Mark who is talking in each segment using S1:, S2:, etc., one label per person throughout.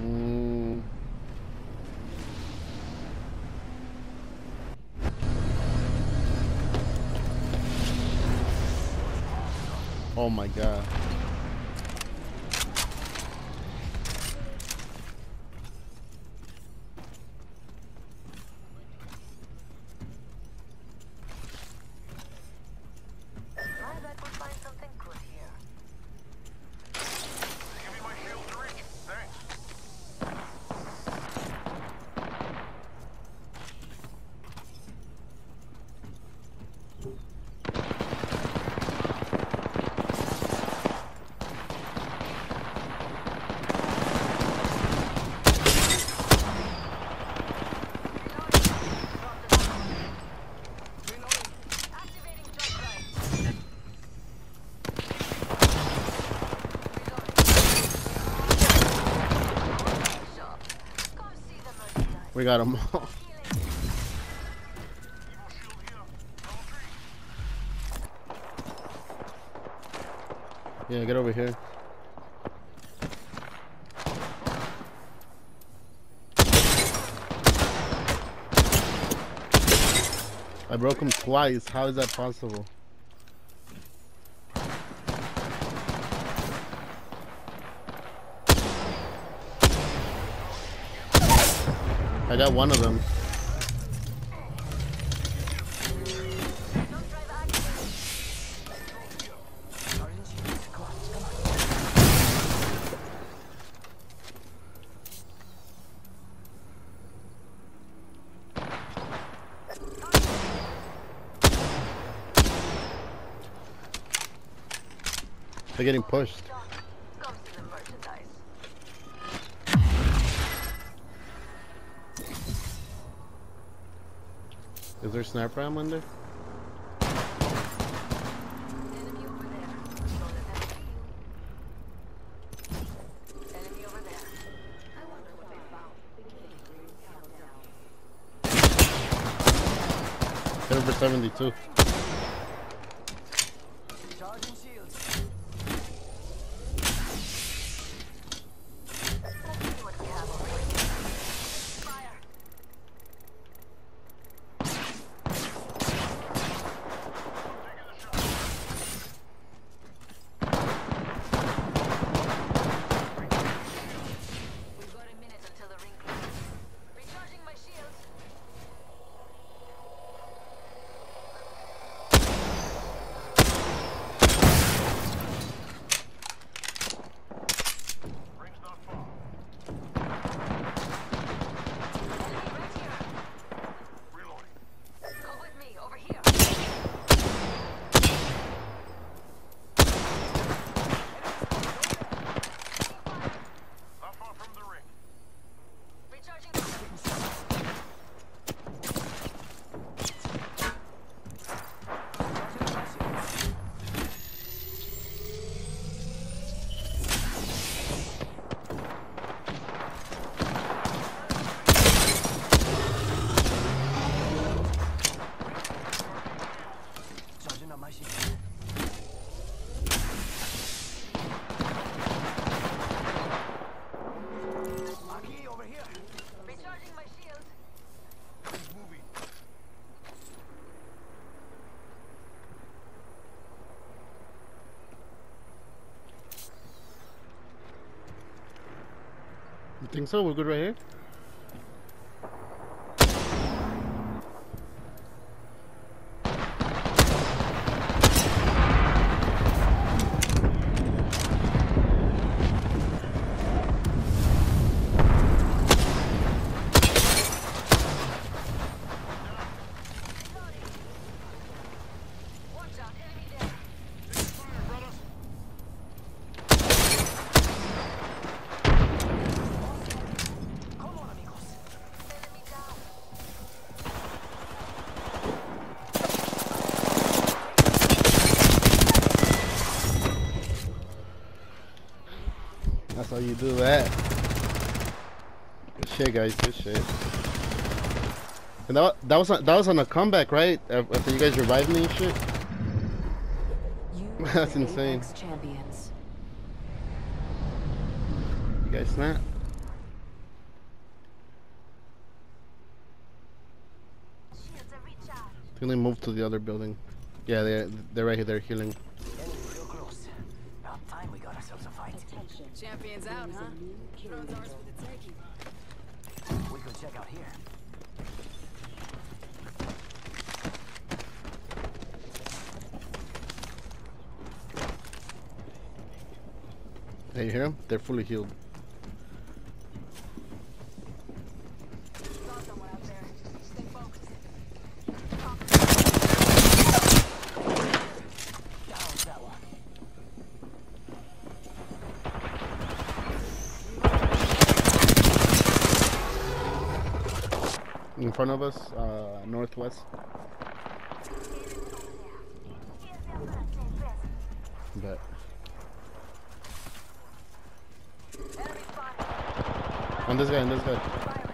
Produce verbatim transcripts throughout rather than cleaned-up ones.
S1: Mm. Oh my god.
S2: I bet we'll find something good here.
S3: Give me my shield to reach. Thanks.
S2: Activating jump drive. Sure. Come see the merchandise.
S1: We got them all.
S3: Evil shield here. Level three.
S1: Yeah, get over here. I broke him twice. How is that possible? I got one of them.
S2: Jump drive activated.
S1: They're getting pushed.
S2: Come see the merchandise.
S1: Is there sniper ammo in there?
S2: Enemy over there. Don't let them see you. Enemy over there. I wonder what they found.
S1: Hit him for seventy-two.
S4: Charging shields.
S2: Let's see what we have over here. Fire. We've got a minute until the ring closes. Recharging my shields.
S3: Ring's not far.
S2: Enemy right here.
S3: Reloading.
S2: Come with me over here.
S3: Not far from the ring.
S2: Recharging the
S4: Charging up my shield. Aki over here.
S2: recharging my shields.
S3: Ring's moving.
S1: You think so? We're good right here?
S2: Watch out, enemy there.
S3: Taking fire, brothers.
S4: Come on, amigos.
S2: Enemy down.
S1: That's how you do that. Good shit, guys. Good shit. And that, wa- that was on, that was on a comeback, right? After you guys revived me and shit.
S5: You
S1: That's
S5: are the
S1: insane.
S5: Apex champions.
S1: You guys snap. Can they move to the other building? Yeah, they're they're right here. They're healing.
S4: Enemy real close. About time we got ourselves a fight.
S5: Attention.
S2: Champions out, huh?
S5: New kill
S2: Drone's ours
S5: leader.
S2: for the taking.
S4: We could check out here.
S1: Hey, you hear them? They're fully healed.
S2: Saw someone out there. Stay focused.
S4: Down that one.
S1: In front of us, uh, northwest. But
S2: Enemy spotted.
S1: on this guy, on this guy.
S2: Firing.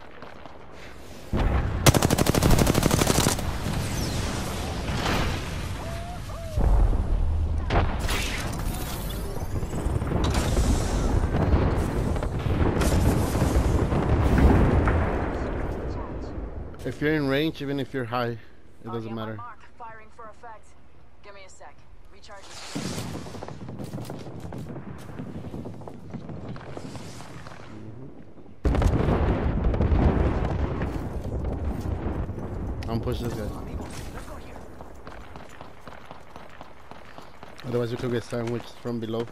S1: If you're in range, even if you're high, it
S2: Oh,
S1: doesn't
S2: yeah,
S1: matter.
S2: Mark, firing for effect. Give me a sec. Recharging.
S1: I'm pushing this guy.
S4: Amigos, let's go here.
S1: Otherwise, you could get sandwiched from below.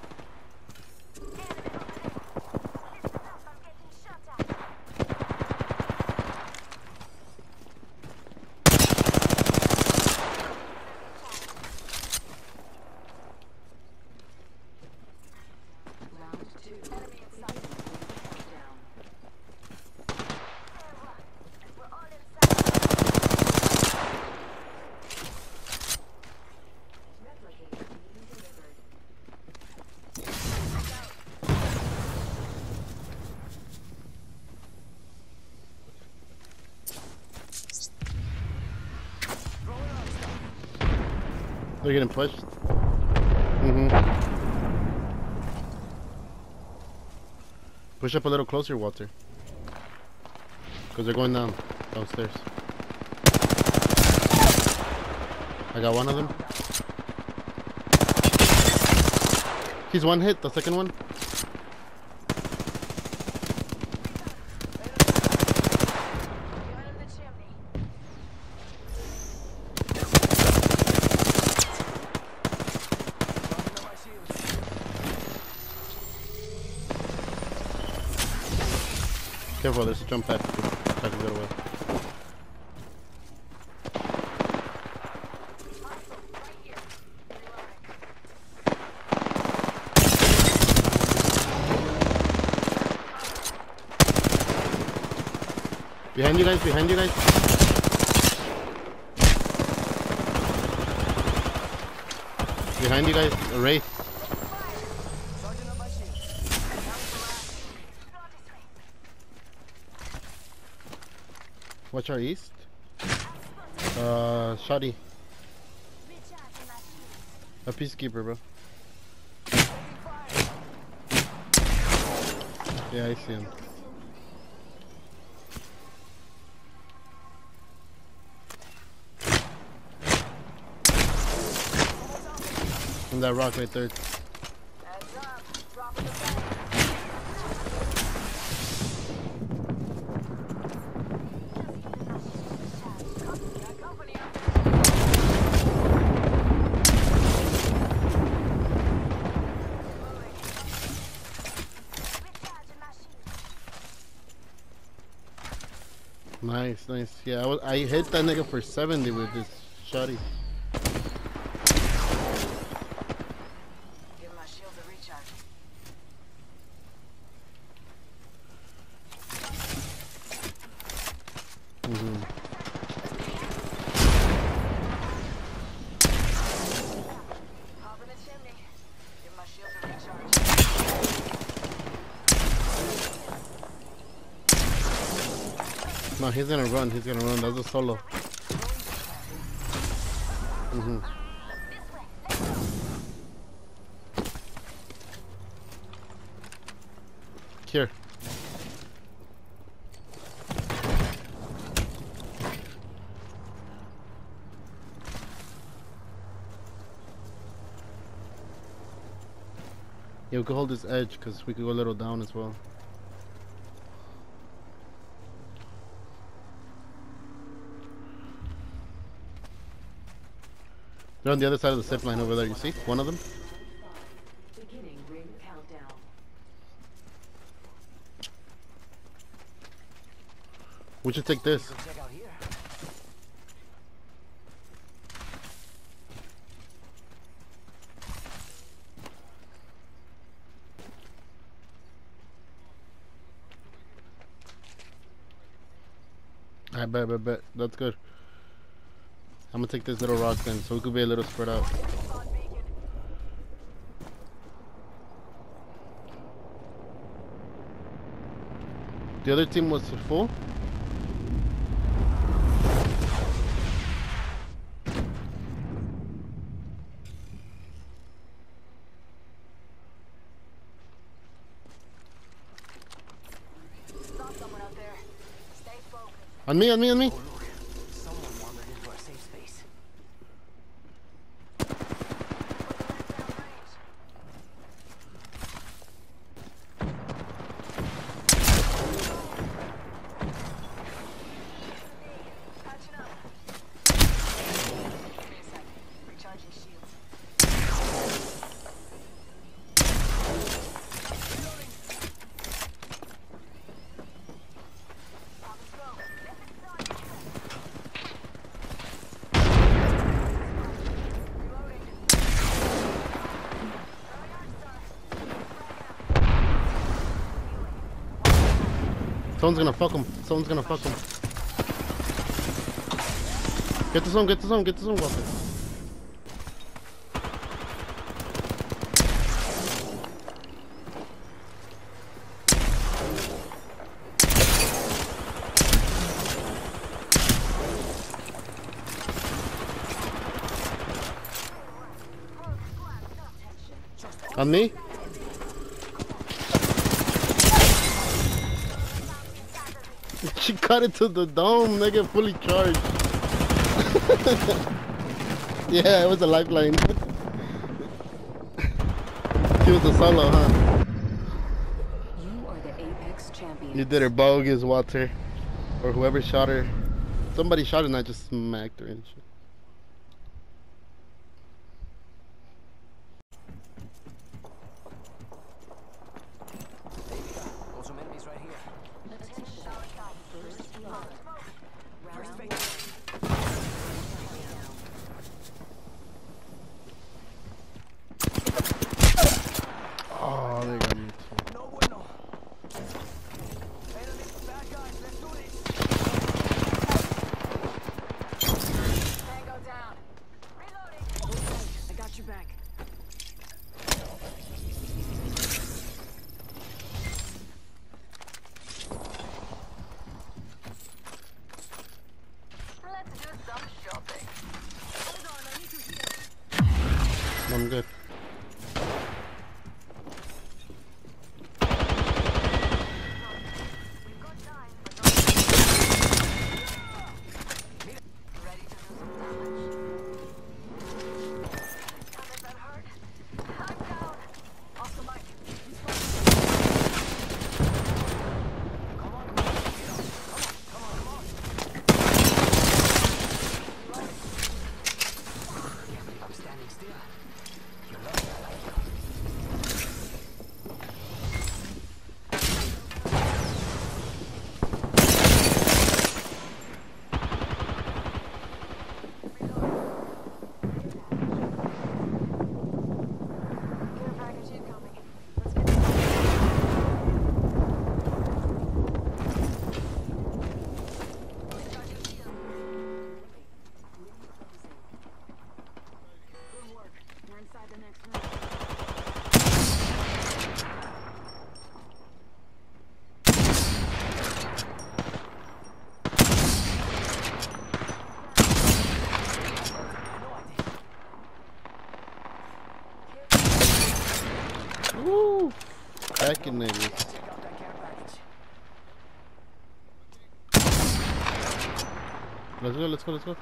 S5: Round two.
S2: Enemy inside.
S5: Down. Replicator being delivered.
S1: They're getting pushed. Mm-hmm. Push up a little closer, Walter. Because they're going down, downstairs. I got one of them. He's one hit, the second one.
S2: Behind the chimney.
S4: Charging on my shields.
S1: Careful, there's a jump pad. Try to get away.
S2: Right here. Reloading.
S1: Behind you guys, behind you guys. Behind you guys, a Wraith.
S4: Charging on my shields.
S1: Watch our east. Uh, Shoddy. A peacekeeper, bro. Yeah, I see him. On that rock right there.
S2: Heads up. Dropping the bag. Got company up there.
S1: Nice, nice. Yeah, I, was, I hit that nigga for seventy with this Shoddy.
S2: Give my shield a recharge.
S1: Mm-hmm.
S2: Hop in the chimney. Give my shield a recharge.
S1: No, he's gonna run. He's gonna run. That's a solo. Mm-hmm. Here. Yeah, we could hold this edge because we could go a little down as well. They're on the other side of the zip line over there. You see one of them?
S5: Beginning ring countdown.
S1: We should take this.
S4: Go check out here.
S1: I bet, bet, bet. That's good. I'm gonna take this little rock then, so we could be a little spread out. The other team was full.
S2: Saw someone out there. Stay focused.
S1: On me, on me, on me.
S4: Oh, look. Someone wandered into our safe space.
S2: Put the left down range. Patching up. Give me a sec. Recharging shields. Pop and smoke. Reloading.
S1: Someone's gonna fuck him. Someone's gonna fuck him. Get the zone, get the zone, get the zone, Walter. On me? She cut it to the dome, nigga, fully charged. Yeah, it was a lifeline. She was a solo, huh?
S5: You are the Apex champion.
S1: You did her bogus, Walter. Or whoever shot her. Somebody shot her and I just smacked her and shit.
S4: Got some enemies right here.
S5: First blood.
S4: First
S5: Round
S4: fake.
S1: Oh, they got me too.
S4: No bueno. Enemy, bad guys, let's do this.
S2: Tango down. Reloading.
S5: I got your back.
S2: Let's do some shopping. Hold on, I need to heal.
S1: I'm good.
S2: We've got time, but not ready to do some damage. Damn it, that hurt. I'm down. Off the mic.
S4: Come on, come on. Come on, come on, come on. I'm standing still. You're lucky I like you.
S2: Care package incoming. Let's get this. Recharging shield. Good work. We're inside the next room.
S1: Woo! Back in there.
S4: Check out that care package.
S1: Let's go, let's go, let's go.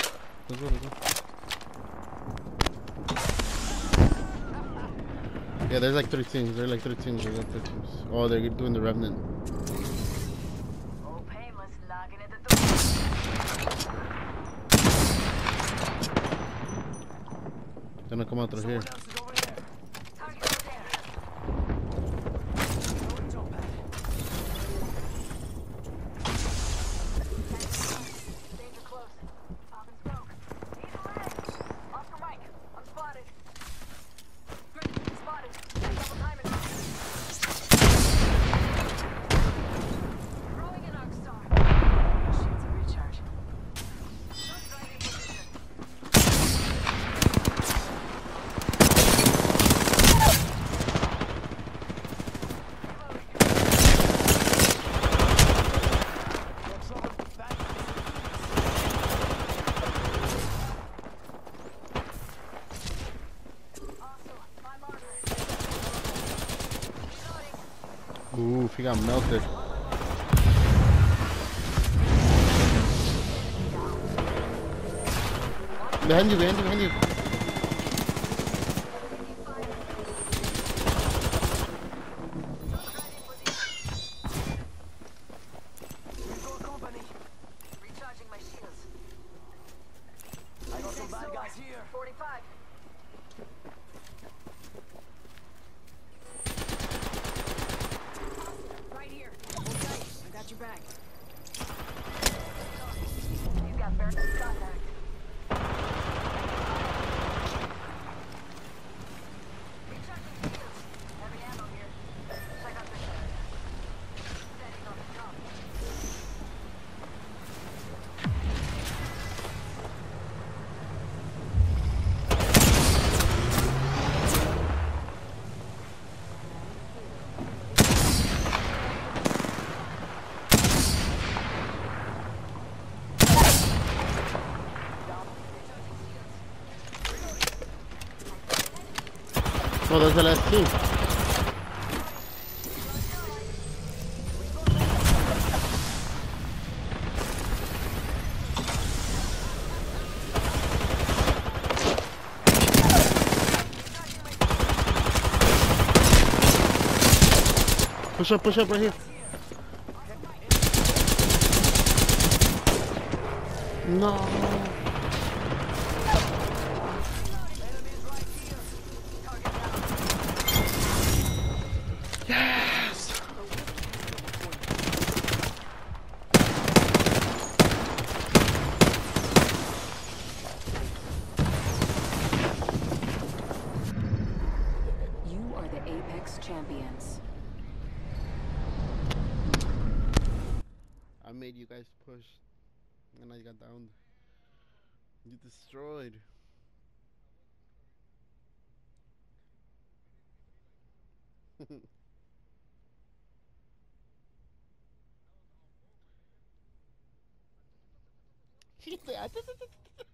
S1: Let's go, let's go. Yeah, there's like three teams. There's like three teams. There's like three teams. Oh, they're doing the Revenant.
S2: Oh, Painless knocking at the door.
S1: Gonna come out through here.
S4: Someone else is over there.
S2: Target is there.
S4: Throwing jump pad.
S2: Danger close. Popping smoke. Need a leg. Oscar Mike. I'm spotted. Great. Spotted. Double timing. Throwing an arc star. Shields are recharge. Good driving position.
S4: Got someone back.
S2: Also, my marker. Reloading.
S1: Oof, he got melted. Behind you, behind you, behind you.
S4: We've got company.
S2: Recharging my shields.
S4: I got some bad guys here.
S2: forty-five.
S5: Right here. Okay, I got your back.
S2: He's got bare contact. Recharging shields. Heavy ammo here. Check out this area. Standing on the top.
S1: Oh, that's the last team. Push up, push up right here. No. Yes.
S5: You are the Apex Champions.
S1: I made you guys push, and I got down. You destroyed. She said,